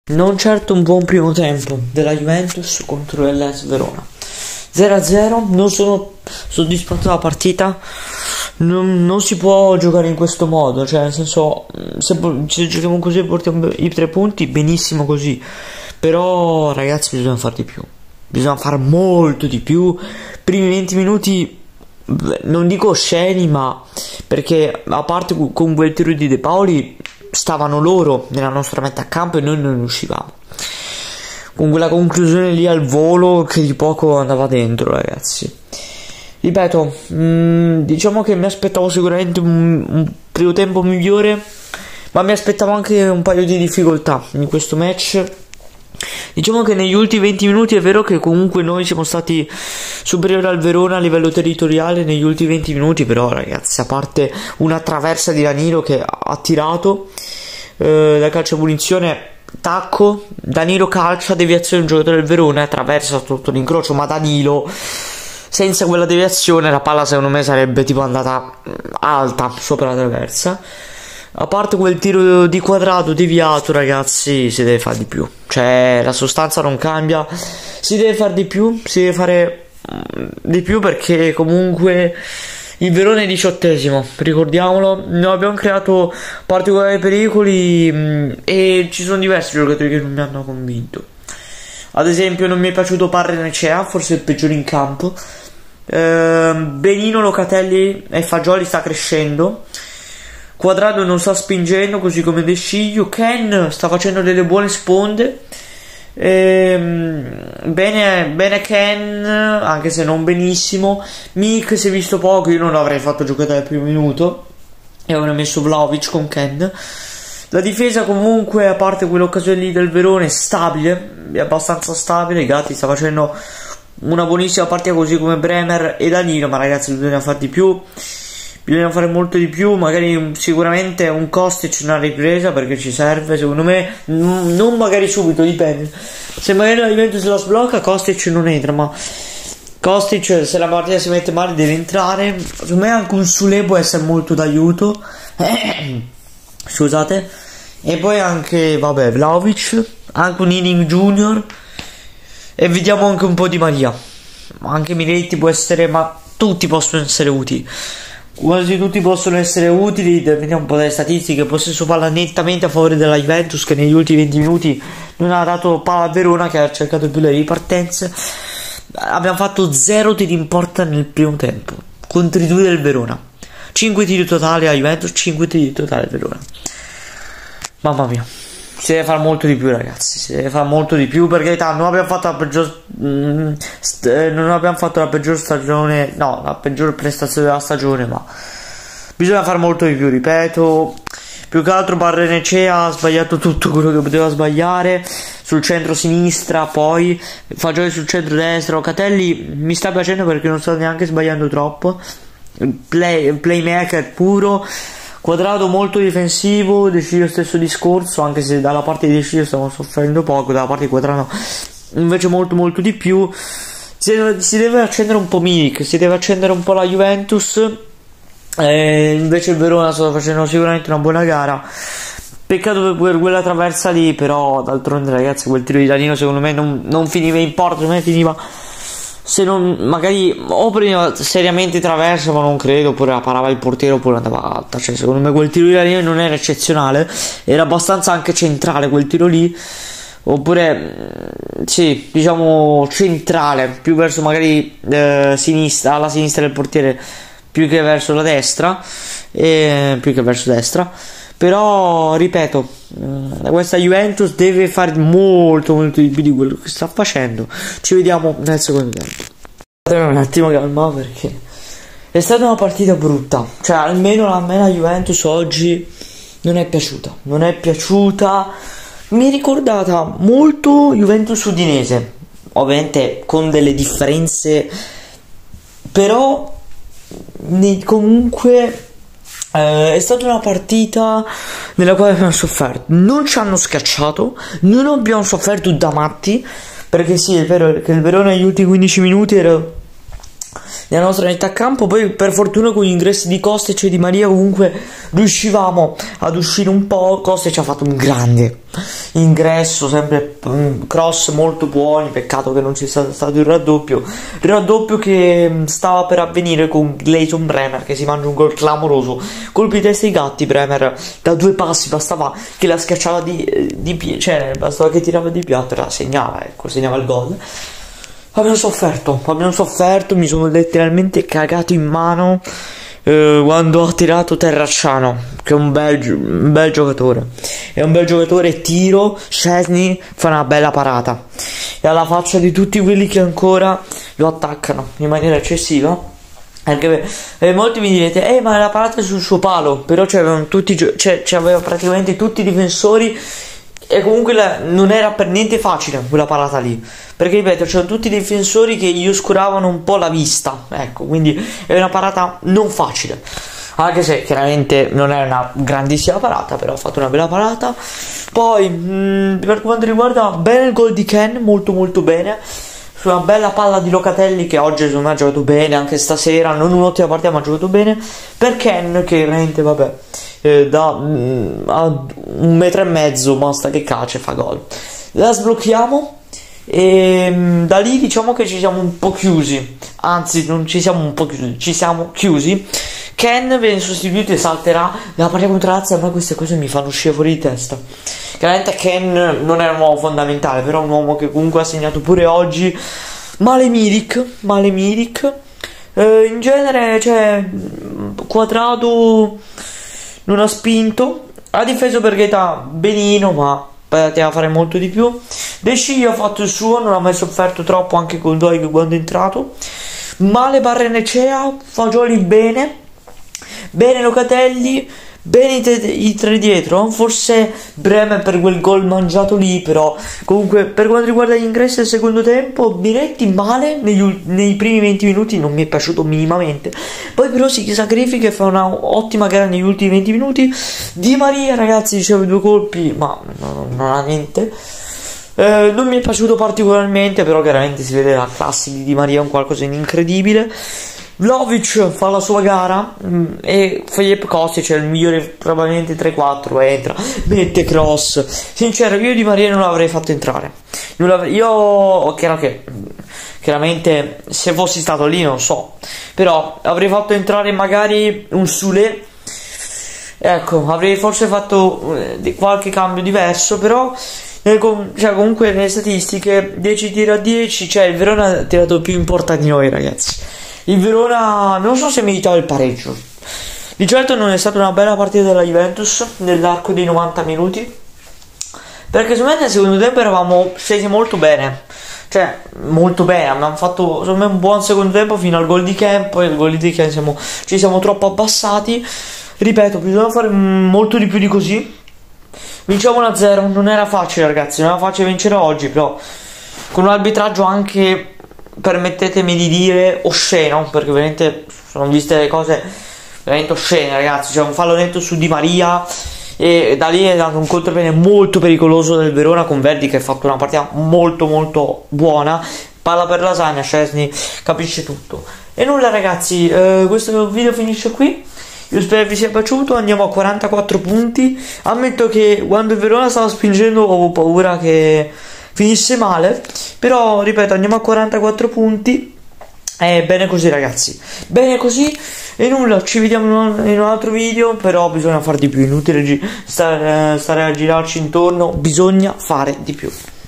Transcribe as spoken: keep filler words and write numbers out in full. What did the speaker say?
Non certo un buon primo tempo della Juventus contro l'Hellas Verona. zero a zero, non sono soddisfatto della partita. Non, non si può giocare in questo modo, cioè nel senso, se, se giochiamo così e portiamo i tre punti, benissimo così. Però ragazzi, bisogna fare di più. Bisogna fare molto di più. Primi venti minuti, non dico osceni, ma perché a parte con quel tiro di De Paoli stavano loro nella nostra metà campo e noi non uscivamo, con quella conclusione lì al volo che di poco andava dentro, ragazzi. Ripeto, mh, diciamo che mi aspettavo sicuramente un, un primo tempo migliore, ma mi aspettavo anche un paio di difficoltà in questo match. Diciamo che negli ultimi venti minuti è vero che comunque noi siamo stati superiori al Verona a livello territoriale negli ultimi venti minuti, però ragazzi, a parte una traversa di Danilo che ha tirato eh, da calcio a punizione, tacco, Danilo calcia, deviazione, un giocatore del Verona, attraversa sotto l'incrocio, ma Danilo senza quella deviazione la palla secondo me sarebbe tipo andata alta sopra la traversa. A parte quel tiro di Quadrado deviato, ragazzi, si deve fare di più. Cioè, la sostanza non cambia. Si deve fare di più. Si deve fare di più perché comunque il Verona è diciottesimo. Ricordiamolo. Noi abbiamo creato particolari pericoli mh, e ci sono diversi giocatori che non mi hanno convinto. Ad esempio, non mi è piaciuto Barrenechea, forse il peggiore in campo. Eh, Benino, Locatelli e Fagioli sta crescendo. Quadrado non sta spingendo, così come De Sciglio. Ken sta facendo delle buone sponde. Ehm, bene, bene Ken, anche se non benissimo. Milik si è visto poco, io non l'avrei fatto giocare dal primo minuto e avrei messo Vlahovic con Ken. La difesa comunque, a parte quell'occasione lì del Verona, è stabile, è abbastanza stabile. Gatti sta facendo una buonissima partita, così come Bremer e Danilo, ma ragazzi bisogna fare di più. Bisogna fare molto di più, magari sicuramente un Kostic una ripresa perché ci serve, secondo me, non magari subito, dipende. Se magari la Juventus la sblocca, Kostic non entra, ma Kostic se la partita si mette male deve entrare. Secondo me anche un Sule può essere molto d'aiuto. Scusate. E poi anche, vabbè, Vlahovic, anche un Inning Junior e vediamo anche un po' di Maria. Anche Miretti può essere, ma tutti possono essere utili. Quasi tutti possono essere utili. Vediamo un po' dalle statistiche. Possesso palla nettamente a favore della Juventus, che negli ultimi venti minuti non ha dato palla a Verona, che ha cercato più le ripartenze. Abbiamo fatto zero tiri in porta nel primo tempo contro i due del Verona. cinque tiri totali a Juventus, cinque tiri totali a Verona. Mamma mia, si deve fare molto di più, ragazzi. Si deve fare molto di più, perché non abbiamo fatto la peggior mm, st- non abbiamo fatto la peggior stagione, no, la peggior prestazione della stagione, ma bisogna fare molto di più, ripeto. Più che altro Barrenechea ha sbagliato tutto quello che poteva sbagliare sul centro sinistra, poi Fagioli sul centro destra. Locatelli mi sta piacendo perché non sta neanche sbagliando troppo. Play, playmaker puro. Quadrado molto difensivo, De Sciglio stesso discorso, anche se dalla parte di De Sciglio stiamo soffrendo poco, dalla parte di Quadrado invece molto molto di più. Si deve, si deve accendere un po' Milik, si deve accendere un po' la Juventus, e invece il Verona sta facendo sicuramente una buona gara. Peccato per quella traversa lì, però d'altronde ragazzi quel tiro di Danilo secondo me non, non finiva in porta, secondo me finiva, se non magari o prima seriamente traversa, ma non credo, oppure la parava il portiere oppure andava alta. Cioè secondo me quel tiro di Danilo non era eccezionale, era abbastanza anche centrale quel tiro lì, oppure sì, diciamo centrale, più verso magari eh, sinistra, alla sinistra del portiere più che verso la destra, e più che verso destra. Però ripeto, questa Juventus deve fare molto molto di più di quello che sta facendo. Ci vediamo nel secondo tempo. Un attimo calma, perché è stata una partita brutta. Cioè almeno a me la Juventus oggi non è piaciuta. Non è piaciuta. Mi è ricordata molto Juventus Udinese, ovviamente con delle differenze, però comunque Eh, è stata una partita nella quale abbiamo sofferto. Non ci hanno scacciato, non abbiamo sofferto da matti, perché sì, è vero che il Verona negli ultimi quindici minuti era nella nostra metà campo. Poi per fortuna con gli ingressi di Kostic e Di Maria comunque riuscivamo ad uscire un po'. Kostic ci ha fatto un grande ingresso, sempre um, cross molto buoni, peccato che non ci sia stato il raddoppio, il raddoppio che um, stava per avvenire con Gleison Bremer, che si mangia un gol clamoroso, colpi di testa ai gatti. Bremer da due passi bastava che la schiacciava di, di piede, cioè bastava che tirava di piatto e la segnava, ecco, segnava il gol. Abbiamo sofferto, abbiamo sofferto, mi sono letteralmente cagato in mano eh, quando ha tirato Terracciano, che è un bel, un bel giocatore, è un bel giocatore. Tiro, Szczesny fa una bella parata e alla faccia di tutti quelli che ancora lo attaccano in maniera eccessiva. Anche eh, molti mi direte, eh ma la parata è sul suo palo, però c'avevano tutti, cioè, c'aveva praticamente tutti i difensori e comunque la, non era per niente facile quella parata lì, perché ripeto c'erano tutti i difensori che gli oscuravano un po' la vista, ecco, quindi è una parata non facile, anche se chiaramente non è una grandissima parata, però ha fatto una bella parata. Poi mh, per quanto riguarda bene il gol di Ken, molto molto bene, su una bella palla di Locatelli che oggi secondo me ha giocato bene, anche stasera, non un'ottima partita ma ha giocato bene, per Ken che veramente vabbè eh, da mm, a un metro e mezzo basta che calcia e fa gol. La sblocchiamo e mm, da lì diciamo che ci siamo un po' chiusi, anzi non ci siamo un po' chiusi, ci siamo chiusi. Ken viene sostituito e salterà la partita contro Lazio. A me queste cose mi fanno uscire fuori di testa. Chiaramente Ken non è un uomo fondamentale, però è un uomo che comunque ha segnato pure oggi. Male Milik, male Milik. Eh, in genere, cioè, Quadrato non ha spinto, ha difeso per Keita benino, ma poteva fare molto di più. De Sciglio ha fatto il suo, non ha mai sofferto troppo anche con Doig quando è entrato. Male Barrenechea, Fagioli bene. Bene Locatelli, bene i, te- i tre dietro, forse Bremer per quel gol mangiato lì, però comunque per quanto riguarda gli ingressi del secondo tempo, Miretti male negli ul- nei primi venti minuti, non mi è piaciuto minimamente, poi però si sacrifica e fa una ottima gara negli ultimi venti minuti. Di Maria ragazzi riceve due colpi ma non, non ha niente. Eh, non mi è piaciuto particolarmente, però chiaramente si vede la classe di Di Maria, un qualcosa di incredibile. Vlahovic fa la sua gara mh, e Filip Kostic è il migliore, probabilmente tre quattro, entra, mette cross. Sincero, io Di Maria non l'avrei fatto entrare. Non l'avrei, io chiaro che chiaramente se fossi stato lì non so, però avrei fatto entrare magari un Sule. Ecco, avrei forse fatto eh, qualche cambio diverso, però eh, com- cioè, comunque nelle statistiche dieci tiri a dieci, cioè il Verona ha tirato più in porta di noi ragazzi. Il Verona non so se meritava il pareggio. Di certo non è stata una bella partita della Juventus nell'arco dei novanta minuti, perché secondo me nel secondo tempo eravamo scesi molto bene, cioè molto bene, abbiamo fatto secondo me un buon secondo tempo fino al gol di Ken. Poi il gol di Ken siamo, ci siamo troppo abbassati. Ripeto, bisogna fare molto di più di così. Vinciamo uno a zero, non era facile ragazzi, non era facile vincere oggi, però con un arbitraggio anche, permettetemi di dire, osceno, perché veramente sono viste le cose veramente oscene ragazzi. C'è un fallo netto su Di Maria e da lì è dato un contropiede molto pericoloso del Verona con Verdi che ha fatto una partita molto molto buona. Palla per Lasagna, Szczesny capisce tutto. E nulla ragazzi, eh, questo video finisce qui. Io spero vi sia piaciuto. Andiamo a quarantaquattro punti. Ammetto che quando il Verona stava spingendo avevo paura che finisse male, però ripeto andiamo a quarantaquattro punti e bene così ragazzi, bene così. E nulla, ci vediamo in un altro video, però bisogna fare di più, inutile gi- stare, stare a girarci intorno, bisogna fare di più.